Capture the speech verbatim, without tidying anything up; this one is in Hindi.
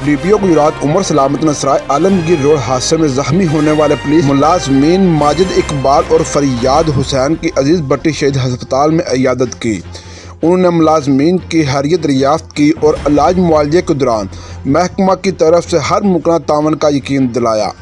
डीपीओ गुजरात उमर सलामत ने सराय आलमगीर रोड हादसे में जख्मी होने वाले पुलिस मुलाजमीन माजिद इकबाल और फरियाद हुसैन की अजीज भट्टी शहीद अस्पताल में इयादत की। उन्होंने मुलाजमीन की हैरियत दरियाफ्त की और इलाज मुआवजे के दौरान महकमा की तरफ से हर मुमकिन तावन का यकीन दिलाया।